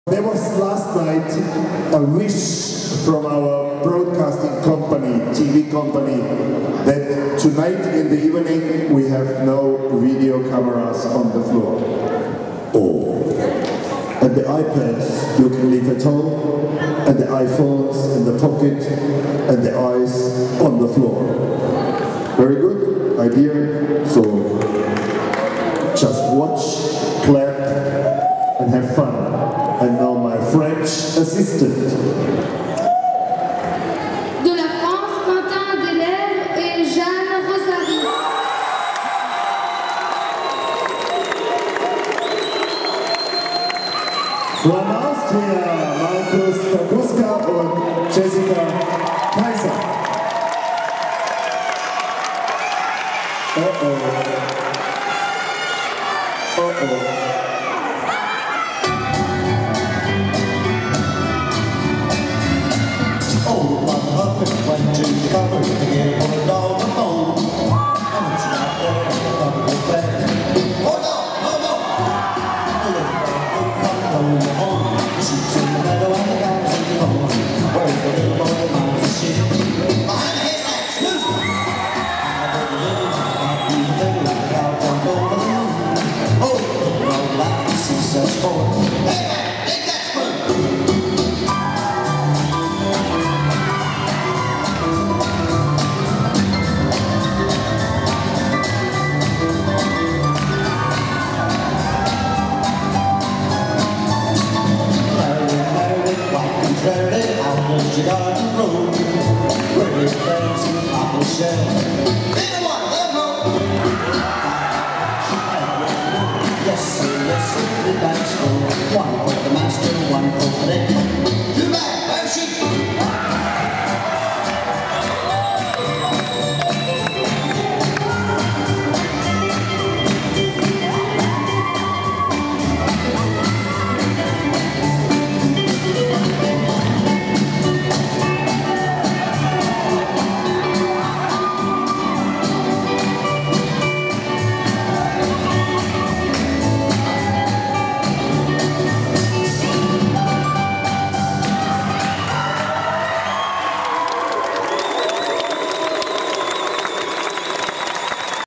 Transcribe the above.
There was last night a wish from our broadcasting company, TV company, that tonight in the evening we have no video cameras on the floor. Oh. And the iPads you can leave at home, and the iPhones in the pocket, and the eyes on the floor. Very good idea. So just watch, clap, and have fun. And now my French assistant. De la France, Quentin Delève et Jeanne Rosary. From Austria, Markus Babuska und Jessica Kaiser. Uh-oh. Uh-oh. Went to the cupboard to get one dog a bone. And it's not there in the cupboard bed. Oh no, oh no! The little boy come home. The sheep's in the meadow and the cows in the home. Where's the little boy behind the sheep? Behind the haystack, excuse me! I heard the little happy thing like out on over the moon. Oh, the little dog like to see such boy. Hey man, take that spoon! Out the garden road, pretty friends and apple shell. Neither one of them home. Yes sir, the dance floor. One for the master.